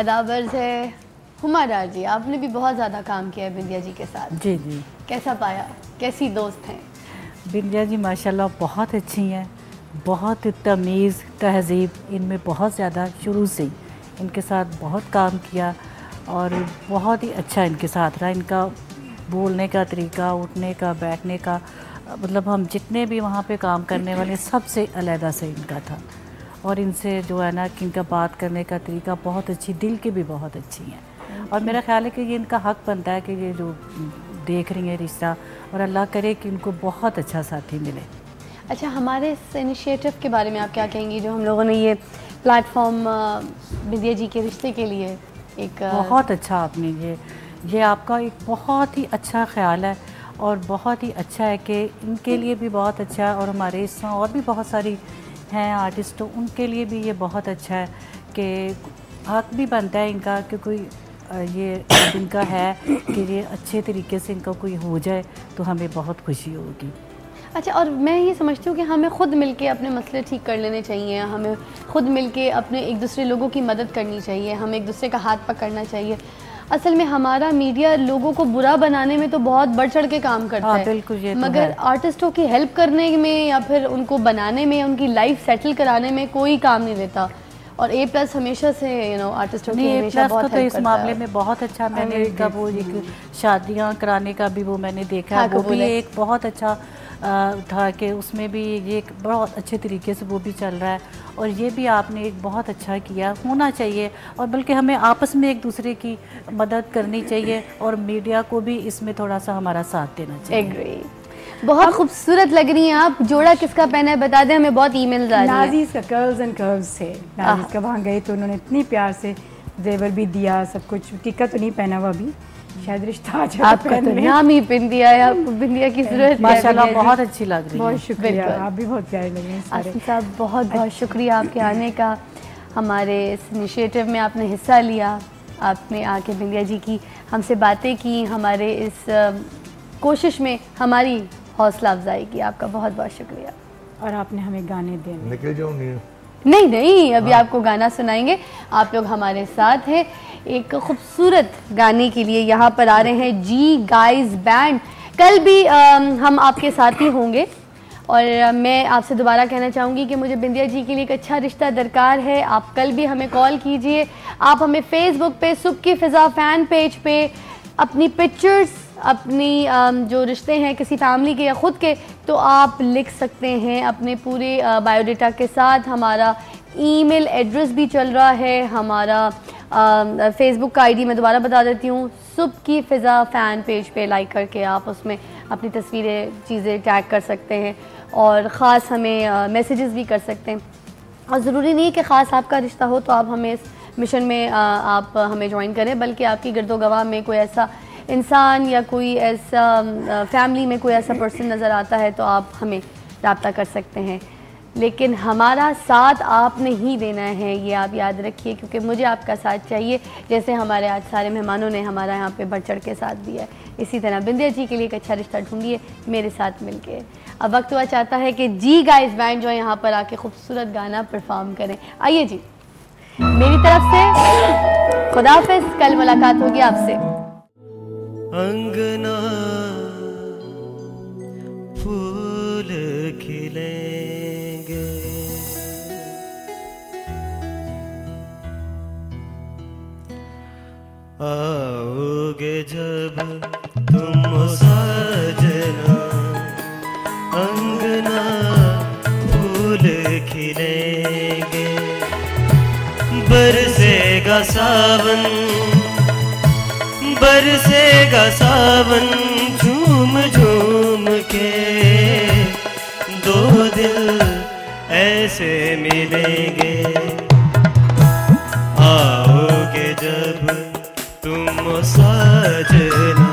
अदाबर से हुमा डार जी, आपने भी बहुत ज़्यादा काम किया है बिंदिया जी के साथ। जी जी। कैसा पाया, कैसी दोस्त हैं? बिंदिया जी माशाल्लाह बहुत अच्छी हैं, बहुत तमीज़ तहज़ीब इनमें बहुत ज़्यादा, शुरू से ही इनके साथ बहुत काम किया और बहुत ही अच्छा इनके साथ रहा। इनका बोलने का तरीका, उठने का, बैठने का, मतलब हम जितने भी वहाँ पे काम करने वाले सबसे अलहदा से इनका था। और इनसे जो है ना कि इनका बात करने का तरीका बहुत अच्छी, दिल की भी बहुत अच्छी हैं। और मेरा ख्याल है कि ये इनका हक़ बनता है कि ये जो देख रही हैं रिश्ता, और अल्लाह करे कि इनको बहुत अच्छा साथी मिले। अच्छा, हमारे इस इनिशिएटिव के बारे में आप क्या कहेंगी जो हम लोगों ने ये प्लेटफॉर्म बिंदिया जी के रिश्ते के लिए एक बहुत अच्छा आपने ये आपका एक बहुत ही अच्छा ख्याल है और बहुत ही अच्छा है कि इनके लिए भी बहुत अच्छा है, और हमारे इस और भी बहुत सारी हैं आर्टिस्ट, तो उनके लिए भी ये बहुत अच्छा है कि हक़ भी बनता है इनका कि कोई ये इनका है कि ये अच्छे तरीके से इनका कोई हो जाए तो हमें बहुत खुशी होगी। अच्छा, और मैं ये समझती हूँ कि हमें ख़ुद मिलके अपने मसले ठीक कर लेने चाहिए, हमें ख़ुद मिलके अपने एक दूसरे लोगों की मदद करनी चाहिए, हमें एक दूसरे का हाथ पकड़ना चाहिए। असल में हमारा मीडिया लोगों को बुरा बनाने में तो बहुत बढ़ चढ़ के काम करता है, बिल्कुल, ये मगर तो आर्टिस्टों की हेल्प करने में या फिर उनको बनाने में, उनकी लाइफ सेटल कराने में कोई काम नहीं लेता। और A+ हमेशा से आर्टिस्टों की हमेशा बहुत तो इस मामले में बहुत अच्छा। मैंने इनका वो एक शादियाँ कराने का भी वो मैंने देखा है, वो भी एक बहुत अच्छा था कि उसमें भी ये एक बहुत अच्छे तरीके से वो भी चल रहा है। और ये भी आपने एक बहुत अच्छा किया, होना चाहिए, और बल्कि हमें आपस में एक दूसरे की मदद करनी चाहिए और मीडिया को भी इसमें थोड़ा सा हमारा साथ देना चाहिए। बहुत खूबसूरत लग रही हैं आप। जोड़ा किसका पहना है बता दें, हमें बहुत ईमेल्स आ रही हैं। नाज़ीज़ का कर्ल्स एंड कर्व्स से, नाज़ीज़ का वहाँ गए तो उन्होंने इतनी प्यार से जेवर भी दिया, सब कुछ। टिक्का तो नहीं पहना हुआ अभी, शायद रिश्ता आ जाए। आपका तो नाम ही बिंदिया है, आपको बिंदिया की जरूरत है। माशाल्लाह बहुत अच्छी लग रही है। बहुत शुक्रिया, आप भी बहुत प्यारे लग रहे हैं। आसिम साहब बहुत बहुत शुक्रिया आपके आने का, हमारे इस इनिशिएटिव में आपने हिस्सा लिया, आपने आके बिंदिया जी की हमसे बातें की, हमारे इस कोशिश में हमारी हौसला अफजाई की। आपका बहुत बहुत शुक्रिया। और आपने हमें गाने देने। निकल जाऊंगी। नहीं, अभी आपको गाना सुनाएंगे। आप लोग हमारे साथ हैं एक खूबसूरत गाने के लिए। यहाँ पर आ रहे हैं जी गाइज बैंड। कल भी हम आपके साथ ही होंगे, और मैं आपसे दोबारा कहना चाहूँगी कि मुझे बिंदिया जी के लिए एक अच्छा रिश्ता दरकार है। आप कल भी हमें कॉल कीजिए, आप हमें फेसबुक पे सुबह की फ़िज़ा फ़ैन पेज पे अपनी पिक्चर्स, अपनी जो रिश्ते हैं किसी फैमिली के या ख़ुद के, तो आप लिख सकते हैं अपने पूरे बायोडाटा के साथ। हमारा ईमेल एड्रेस भी चल रहा है, हमारा फेसबुक का आईडी मैं दोबारा बता देती हूँ, सुबह की फ़िज़ा फ़ैन पेज पे लाइक करके आप उसमें अपनी तस्वीरें, चीज़ें टैग कर सकते हैं, और ख़ास हमें मैसेजेस भी कर सकते हैं। और ज़रूरी नहीं है कि ख़ास आपका रिश्ता हो तो आप हमें इस मिशन में आप हमें ज्वाइन करें, बल्कि आपकी गिरदोगवाह में कोई ऐसा इंसान या कोई ऐसा फैमिली में कोई ऐसा पर्सन नज़र आता है तो आप हमें रब्ता कर सकते हैं। लेकिन हमारा साथ आपने ही देना है, ये आप याद रखिए, क्योंकि मुझे आपका साथ चाहिए, जैसे हमारे आज सारे मेहमानों ने हमारा यहाँ पे बढ़ चढ़ के साथ दिया है। इसी तरह बिंदिया जी के लिए एक अच्छा रिश्ता ढूंढिए मेरे साथ मिलके। अब वक्त हुआ चाहता है कि जी गाइस बैंड जो यहाँ पर आके खूबसूरत गाना परफॉर्म करें। आइए जी, मेरी तरफ से खुदा हाफिज़, कल मुलाकात होगी आपसे। अंगना फूल खिलेंगे, आओगे जब तुम सजना, अंगना फूल खिलेंगे, बरसेगा सावन, बरसेगा सावन झूम झूम के, दो दिल ऐसे मिलेंगे, आओगे जब तुम सजना,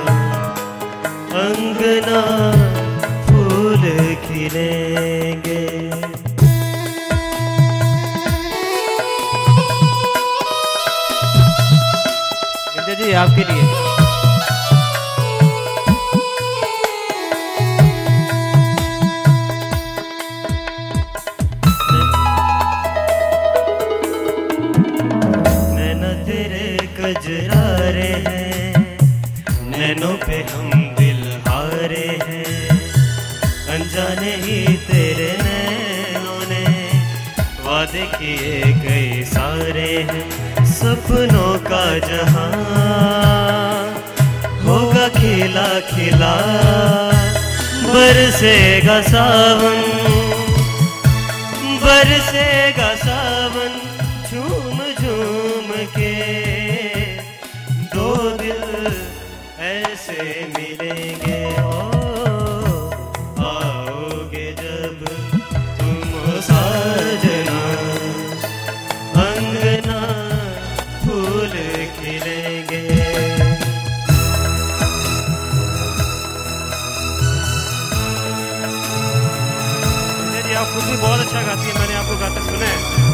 अंगना फूल खिलेंगे। जी आपके लिए मैं न तेरे हैं सपनों का जहां, होगा खिला खिला बरसेगा सावन, बरसेगा सावन झूम झूम के, दो दिल ऐसे मिलेंगे। ओ आओगे जब तुम साजना, अंगना फूल खिलेंगे। आप खुद भी बहुत अच्छा गाती है, मैंने आपको गाते सुना है।